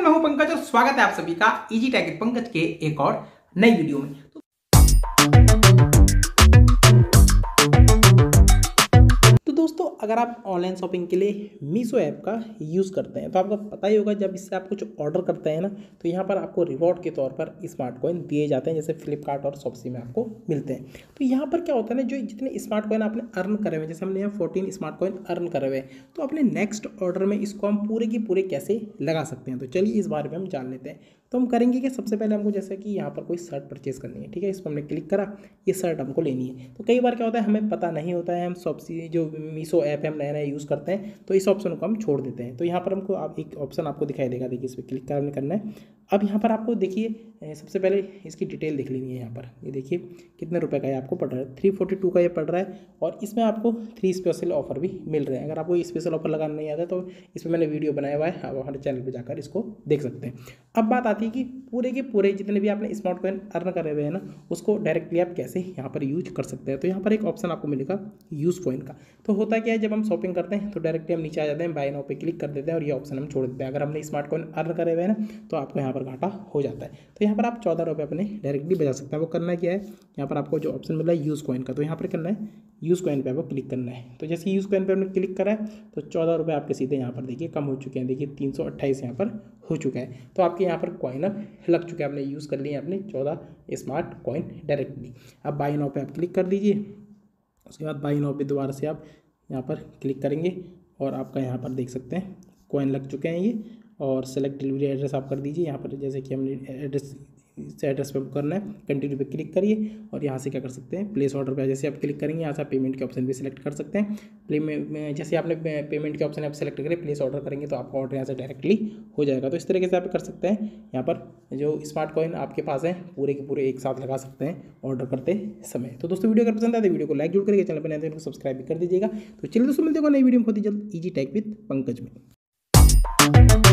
मैं हूं पंकज और स्वागत है आप सभी का इजी टेक विद पंकज के एक और नई वीडियो में। तो दोस्तों, अगर आप ऑनलाइन शॉपिंग के लिए मीशो ऐप का यूज़ करते हैं तो आपको पता ही होगा, जब इससे आप कुछ ऑर्डर करते हैं ना तो यहाँ पर आपको रिवॉर्ड के तौर पर स्मार्ट कॉइन दिए जाते हैं, जैसे फ्लिपकार्ट और शॉप्सी में आपको मिलते हैं। तो यहाँ पर क्या होता है ना, जो जितने स्मार्ट कॉइन आपने अर्न करे हुए, जैसे हमने यहाँ 14 स्मार्ट कॉइन अर्न करे हुए, तो अपने नेक्स्ट ऑर्डर में इसको हम पूरे के पूरे कैसे लगा सकते हैं। तो चलिए इस बारे में हम जान लेते हैं। तो हम करेंगे कि सबसे पहले हमको जैसे कि यहाँ पर कोई शर्ट परचेज करनी है, ठीक है, इस पर हमने क्लिक करा, ये शर्ट हमको लेनी है। तो कई बार क्या होता है, हमें पता नहीं होता है, हम शॉप्सी जो मीशो ऐप है हम नया नया यूज़ करते हैं, तो इस ऑप्शन को हम छोड़ देते हैं। तो यहाँ पर हमको आप एक ऑप्शन आपको दिखाई देगा, देखिए इस पर क्लिक करना है। अब यहाँ पर आपको देखिए सबसे पहले इसकी डिटेल देख लेनी है। यहाँ पर ये देखिए कितने रुपए का ये आपको पड़ रहा है, 342 का ये पड़ रहा है, और इसमें आपको 3 स्पेशल ऑफर भी मिल रहे हैं। अगर आपको स्पेशल ऑफर लगाना नहीं आता तो इस पर मैंने वीडियो बनाया हुआ है, आप हमारे चैनल पर जाकर इसको देख सकते हैं। अब बात आती है कि पूरे के पूरे जितने भी आपने स्मार्ट कॉइन अर्न करे हुए हैं ना, उसको डायरेक्टली आप कैसे यहाँ पर यूज कर सकते हैं। तो यहाँ पर एक ऑप्शन आपको मिलेगा यूज़ कॉइन का। तो होता क्या है, जब हम शॉपिंग करते हैं तो डायरेक्टली हम नीचे आ जाते हैं, बाय नाउ पे क्लिक कर देते हैं और ये ऑप्शन हम छोड़ देते हैं। अगर हमने स्मार्ट कॉइन अर्न करे हुए हैं ना तो आपको यहाँ पर घाटा हो जाता है। तो यहाँ पर आप 14 रुपये अपने डायरेक्टली बचा सकते हैं। वो करना क्या है, यहाँ पर आपको जो ऑप्शन मिल रहा है यूज़ कॉइन का, तो यहाँ पर करना है यूज़ कॉइन पे आपको क्लिक करना है। तो जैसे यूज़ कॉइन पे आपने क्लिक करा है तो 14 रुपये आपके सीधे यहाँ पर देखिए कम हो चुके हैं। देखिए 328 यहाँ पर हो चुका है। तो आपके यहाँ पर कॉइन अब लग चुके हैं, आपने यूज़ कर लिए अपने 14 स्मार्ट कॉइन डायरेक्टली। अब बाय नाउ पे आप क्लिक कर दीजिए। उसके बाद बाय नाउ पे दोबारा से आप यहाँ पर क्लिक करेंगे और आपका यहाँ पर देख सकते हैं कॉइन लग चुके हैं ये। और सेलेक्ट डिलीवरी एड्रेस आप कर दीजिए। यहाँ पर जैसे कि हमने एड्रेस इस एड्रेस पे करना है, कंटिन्यू पे क्लिक करिए और यहाँ से क्या कर सकते हैं, प्लेस ऑर्डर पे जैसे आप क्लिक करेंगे यहाँ से आप पेमेंट के ऑप्शन भी सिलेक्ट कर सकते हैं। जैसे आपने पेमेंट के ऑप्शन आप सेलेक्ट करें, प्लेस ऑर्डर करेंगे तो आपका ऑर्डर यहाँ से डायरेक्टली हो जाएगा। तो इस तरीके से आप कर सकते हैं। यहाँ पर जो स्मार्ट कॉइन आपके पास है पूरे के पूरे एक साथ लगा सकते हैं ऑर्डर करते समय। तो दोस्तों वीडियो अगर पसंद आए तो वीडियो को लाइक जरूर करिए, चैनल पर नए तो सब्सक्राइब भी कर दीजिएगा। तो चलिए दोस्तों मिलते हैं नई वीडियो में बहुत ही जल्द इजी टेक विद पंकज में।